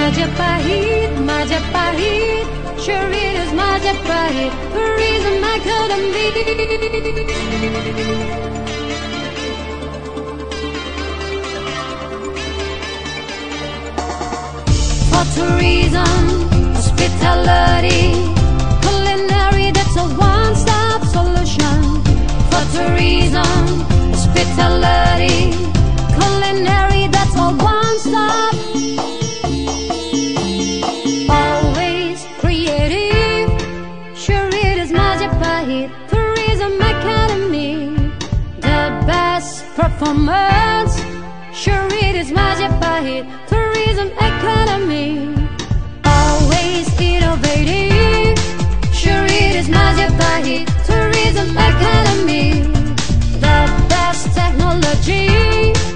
Majapahit, Majapahit, sure it is Majapahit, Tourism Academy. For tourism, hospitality, culinary, that's a one-stop solution. For tourism, hospitality, culinary, that's a one-stop. Always creative, sure it is Majapahit, Tourism Academy. The best performance, sure it is Majapahit, Tourism Academy. Always innovative, sure it is Majapahit, Tourism Academy. The best technology,